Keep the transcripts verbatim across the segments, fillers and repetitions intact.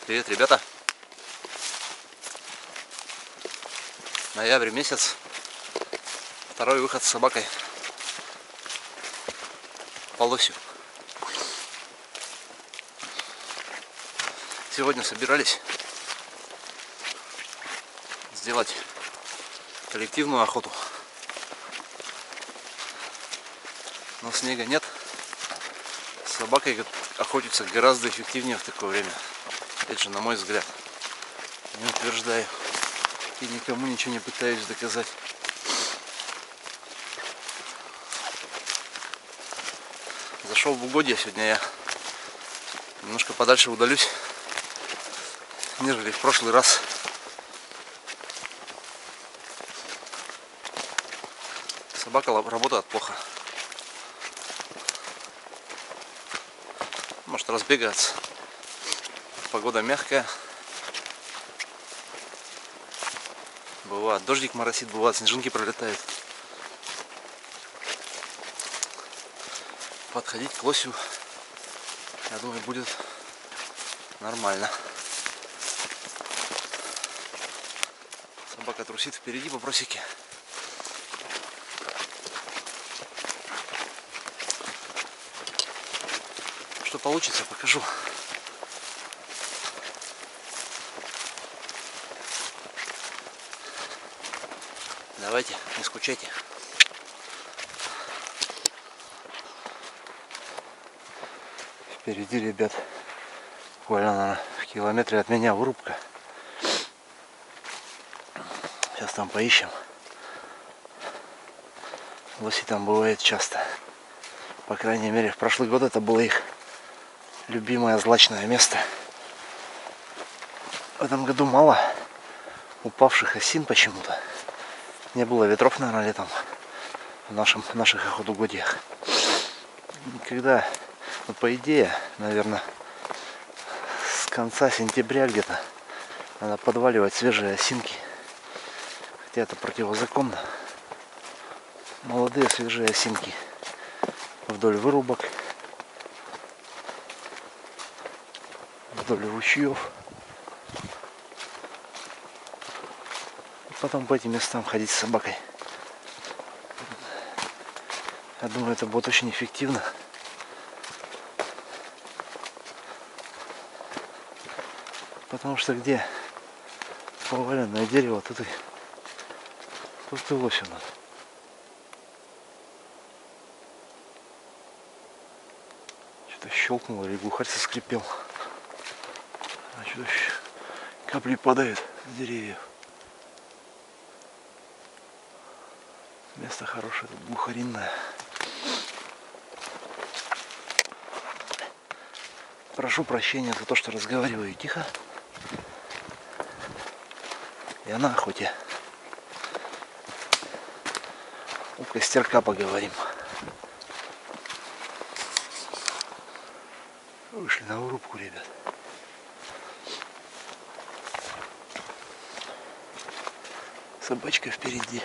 Привет, ребята! Ноябрь месяц, второй выход с собакой по лосю. Сегодня собирались сделать коллективную охоту, но снега нет. С собакой охотиться гораздо эффективнее в такое время. Это же на мой взгляд. Не утверждаю и никому ничего не пытаюсь доказать. Зашел в угодье, сегодня я немножко подальше удалюсь, нежели в прошлый раз. Собака работает плохо. Может разбегаться. Погода мягкая. Бывает дождик моросит, бывает снежинки пролетают. Подходить к лосю, я думаю, будет нормально. Собака трусит впереди по просеке. Что получится, покажу. Давайте, не скучайте. Впереди, ребят, буквально в километре от меня вырубка. Сейчас там поищем. Лоси там бывает часто. По крайней мере, в прошлый год это было их любимое злачное место. В этом году мало упавших осин почему-то. Не было ветров, наверное, летом в нашем, в наших охотугодиях. Когда, ну, по идее, наверное, с конца сентября где-то надо подваливать свежие осинки. Хотя это противозаконно. Молодые свежие осинки вдоль вырубок, вдоль ручьев. Потом по этим местам ходить с собакой. Я думаю, это будет очень эффективно. Потому что где поваленное дерево, тут и, тут и лось у нас. Что-то щелкнуло, или глухарь соскрипел. А что-то капли падают с деревьев. Место хорошее, тут глухаринное. Прошу прощения за то, что разговариваю тихо. Я на охоте. У костерка поговорим. Вышли на вырубку, ребят. Собачка впереди.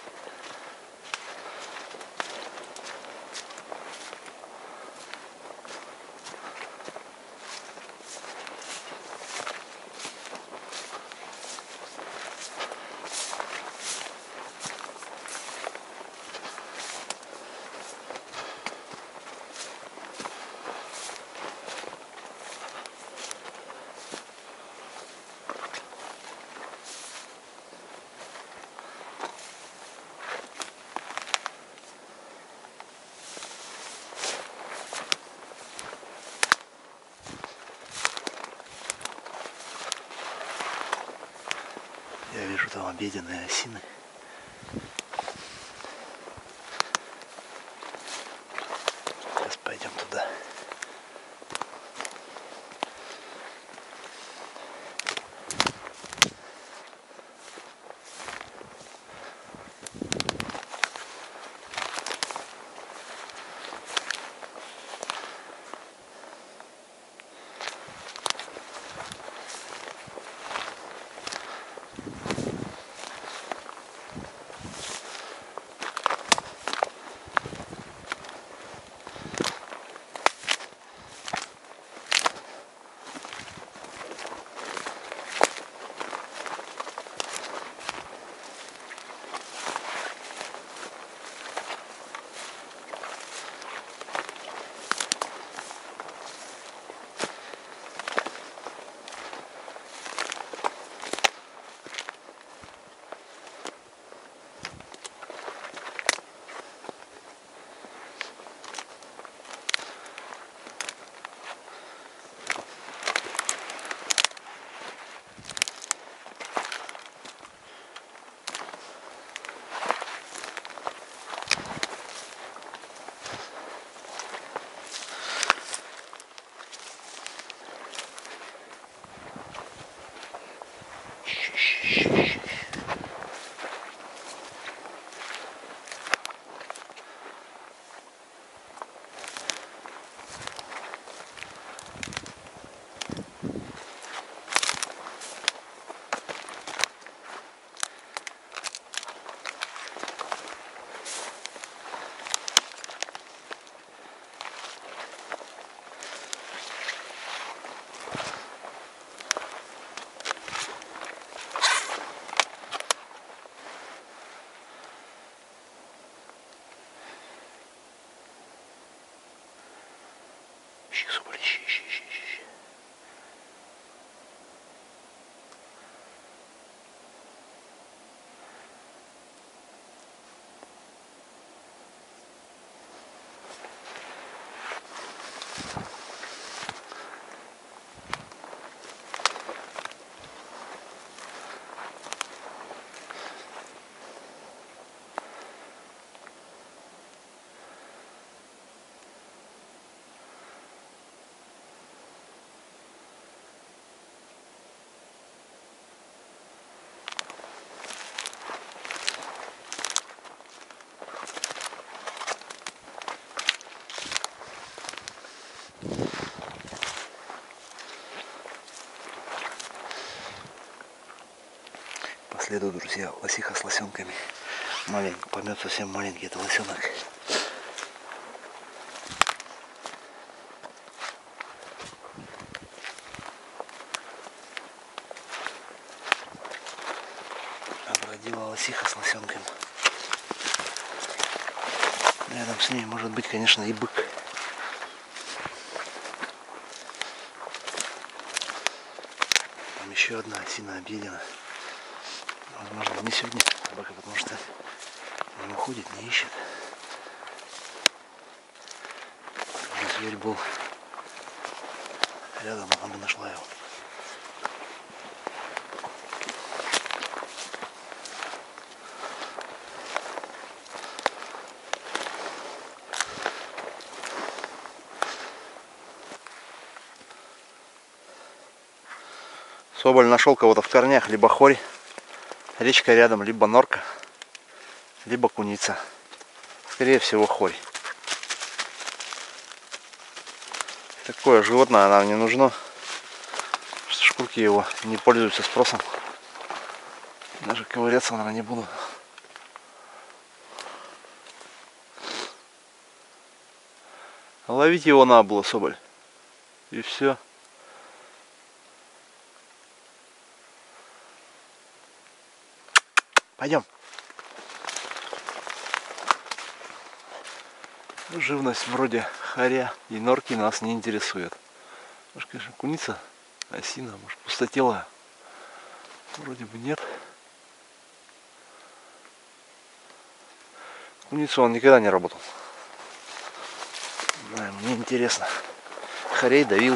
Я вижу там обеденные осины. Сейчас пойдем туда. ищи, ищи, ищи. По следу, друзья, лосиха с лосенками. Маленький, помет совсем маленький, это лосенок. Обродила лосиха с лосенком. Рядом с ней может быть, конечно, и бык. Там еще одна осина объедена. Возможно, не сегодня собака, потому что не уходит, не ищет. Если зверь был рядом, она бы нашла его. Соболь нашел кого-то в корнях, либо хорь, речка рядом, либо норка, либо куница. Скорее всего, хорь. Такое животное нам не нужно. Шкурки его не пользуются спросом. Даже ковыряться, наверное, не буду. Ловить его надо было, соболь. И все. Пойдем. Живность вроде хоря и норки нас не интересует. Может, конечно, куница, осина, может, пустотелая. Вроде бы нет. Куницу он никогда не работал. Да, мне интересно. Хорей давил.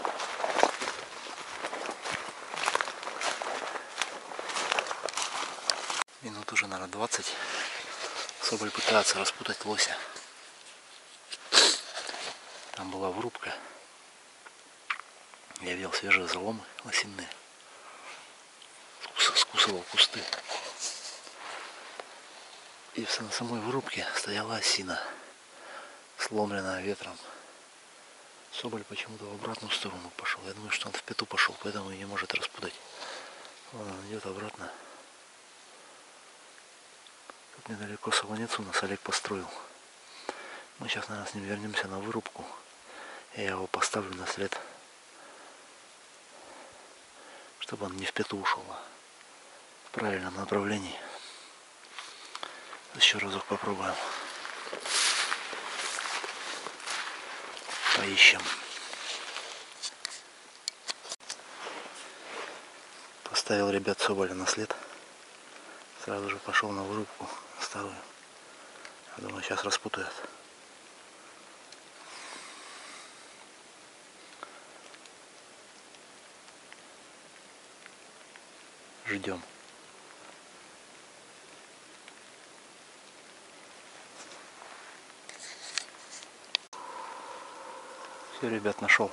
Минут уже, наверное, двадцать. Соболь пытается распутать лося. Там была врубка. Я видел свежие заломы лосиные. Скусывал кусты. И на самой вырубке стояла осина, сломленная ветром. Соболь почему-то в обратную сторону пошел. Я думаю, что он в пету пошел, поэтому и не может распутать. Вон он идет обратно. Тут недалеко солонец у нас Олег построил. Мы сейчас, наверное, с ним вернемся на вырубку. Я его поставлю на след, чтобы он не в пету ушел, а в правильном направлении. Еще разок попробуем. Поищем. Поставил, ребят, соболя на след. Сразу же пошел на вырубку старую. Я думаю, сейчас распутают. Ждем. Все, ребят, нашел.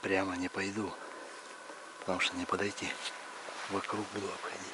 Прямо не пойду, потому что не подойти. Вокруг буду обходить.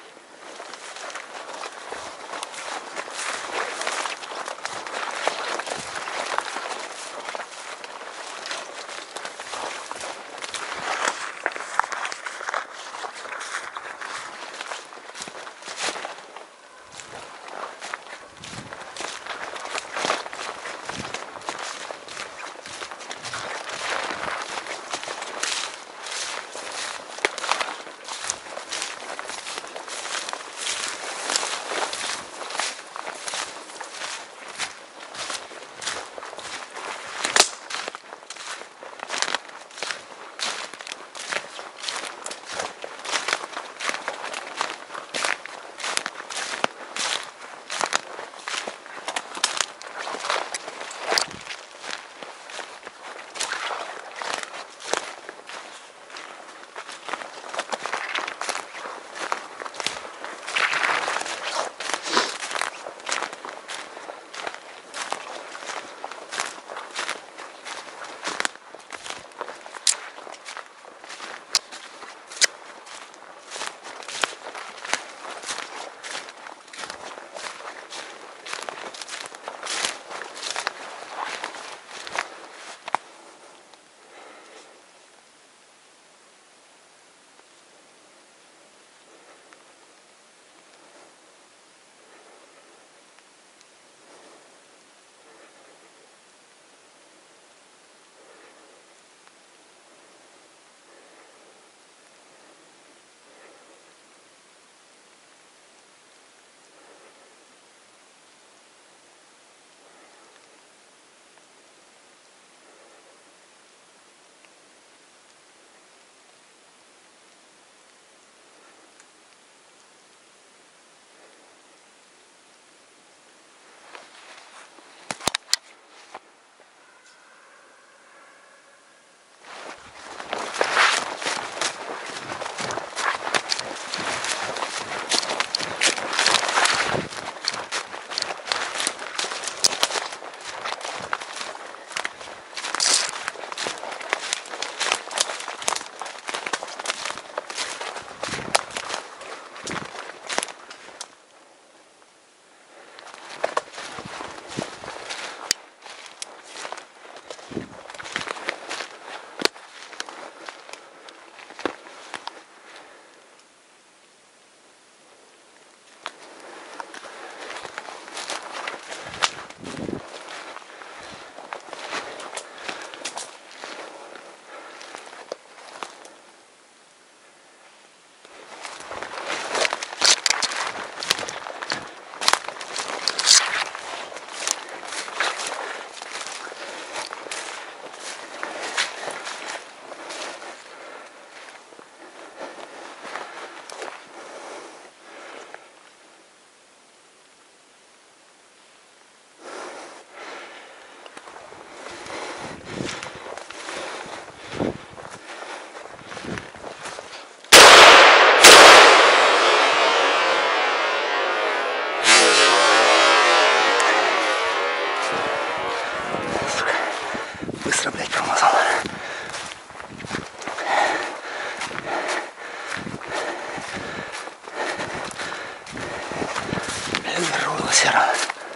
Серо.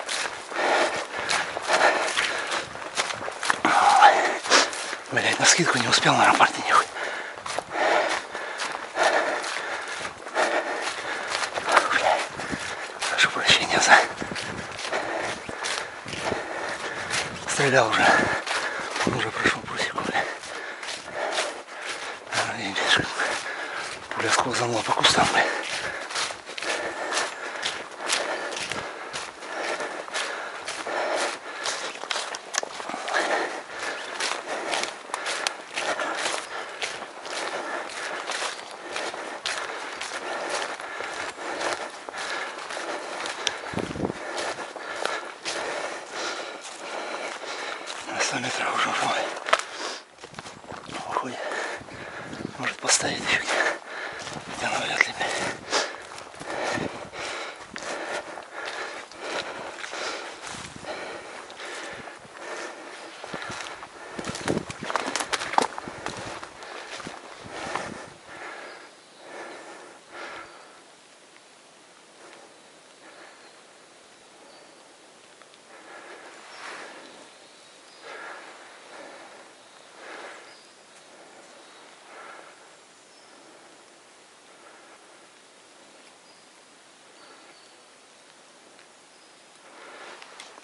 Блять, на скидку не успел на рапорте нихуя. Прошу прощения за... Стрелял уже. Он уже прошел прусику, блядь. Пуля сквозанула по кустам, блядь. сто метров уже уходит. Уходит. Может поставить еще где-то. Хотя навряд ли.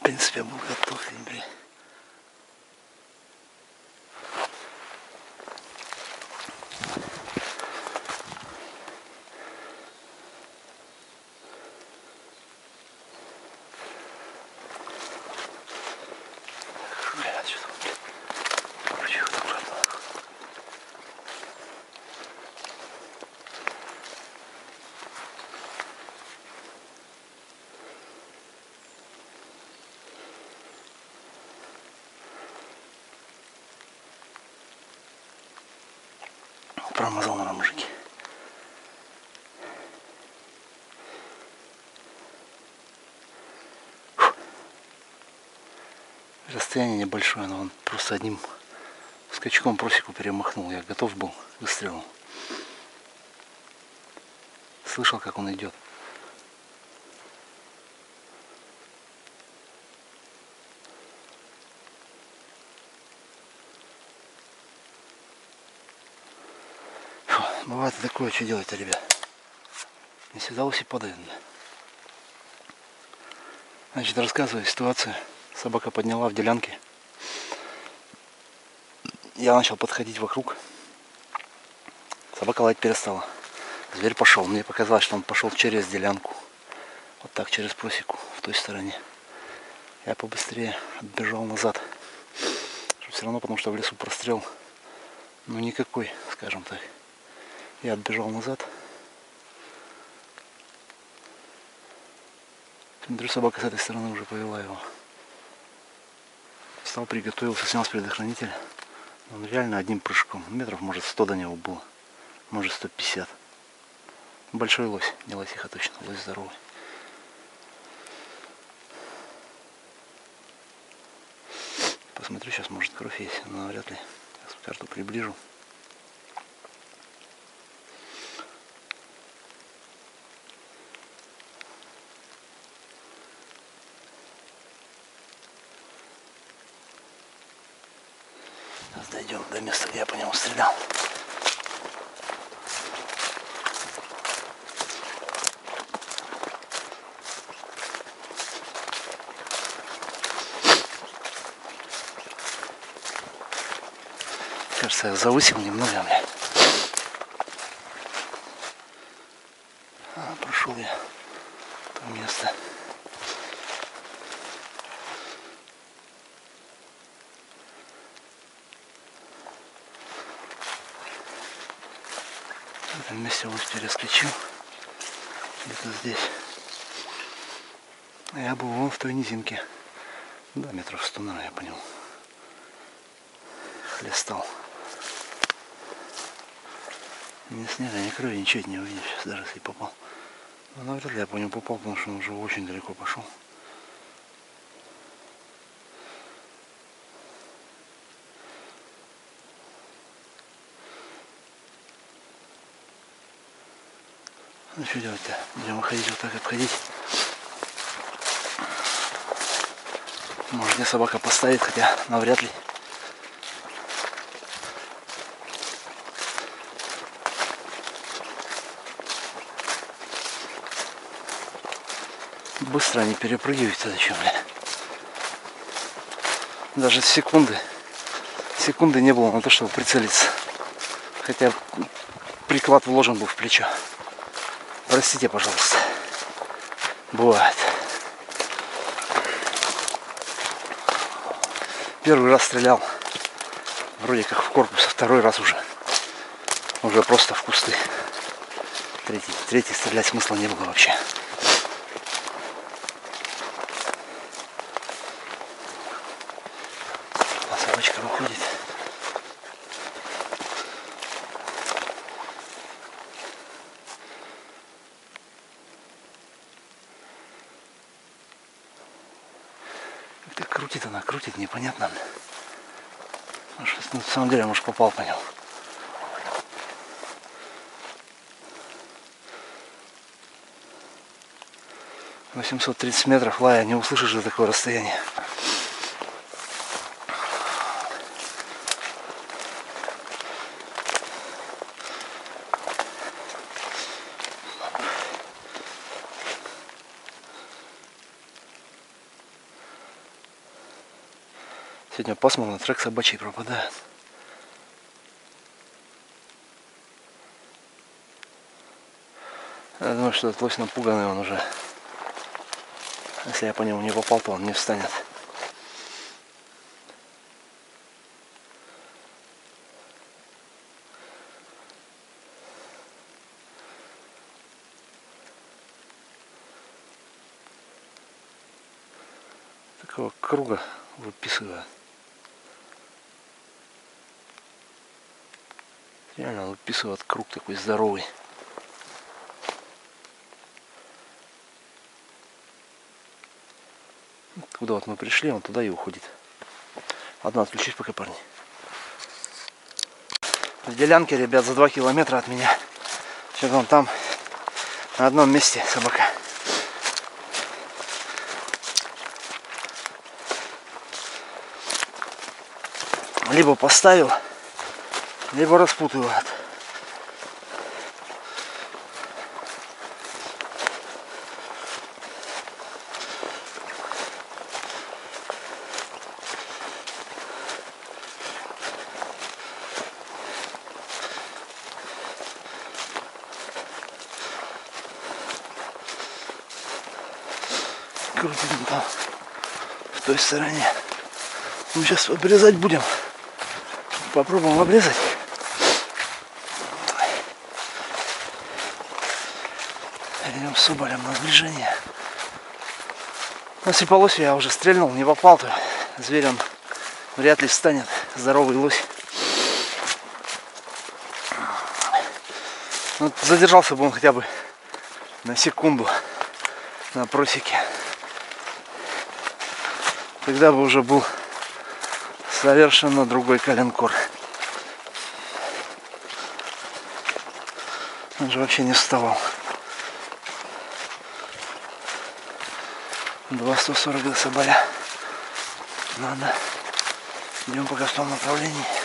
В принципе, я был готов, блин. Промазал на мужики. Фу. Расстояние небольшое, но он просто одним скачком просеку перемахнул. Я готов был к выстрелу. Слышал, как он идет. Бывает и такое, что делать-то, ребят. Не всегда уси падают. Значит, рассказываю ситуацию. Собака подняла в делянке. Я начал подходить вокруг. Собака лаять перестала. Зверь пошел. Мне показалось, что он пошел через делянку. Вот так, через просеку, в той стороне. Я побыстрее отбежал назад. Все равно, потому что в лесу прострел. Ну никакой, скажем так. Я отбежал назад. Смотрю, собака с этой стороны уже повела его. Встал, приготовился, снял с предохранителя. Он реально одним прыжком. Метров, может, сто до него было. Может, сто пятьдесят. Большой лось. Не лосиха точно. Лось здоровый. Посмотрю, сейчас, может, кровь есть. Но вряд ли. Сейчас карту приближу. Дойдем до места, где я по нему стрелял. Кажется, я завысил немного, бля. А, прошел я то место. В этом месте лось перескочил. Где-то здесь. А я был вон в той низинке. Да, метров сто, наверное, я понял. Хлестал. Ни снега, ни крови, ничего не увидишь, сейчас даже если попал. Но навряд ли я по нему попал, потому что он уже очень далеко пошел. Ну что делать-то? Будем выходить вот так, обходить. Может, мне собака поставит, хотя навряд ли. Быстро они перепрыгивают, зачем, бля? Даже секунды. Секунды не было на то, чтобы прицелиться. Хотя приклад вложен был в плечо. Простите, пожалуйста. Бывает. Первый раз стрелял. Вроде как в корпус, а второй раз уже. Уже просто в кусты. Третий, третий стрелять смысла не было вообще. А собачка выходит. Как крутит она, крутит, непонятно. Может, на самом деле, может, попал по нему. восемьсот тридцать метров лая, не услышишь за такое расстояние. Сегодня пасмурно, трек собачий пропадает. Я думаю, что этот лось напуганный, он уже. Если я по нему не попал, то он не встанет. Такого круга выписывает. Реально выписывает круг такой здоровый. Куда вот мы пришли, он туда и уходит. Ладно, отключись пока, парни. В делянке, ребят, за два километра от меня. Сейчас вон там, на одном месте собака. Либо поставил, либо распутывает. Крутим там, в той стороне. Мы сейчас обрезать будем. Попробуем обрезать. Идем с соболем на сближение. На сиполосе я уже стрельнул, не попал, то зверь он вряд ли встанет. Здоровый лось. Ну, задержался бы он хотя бы на секунду на просеке. Тогда бы уже был совершенно другой коленкор. Он же вообще не вставал. два сто сорок до соболя. Надо. Идем пока в том направлении.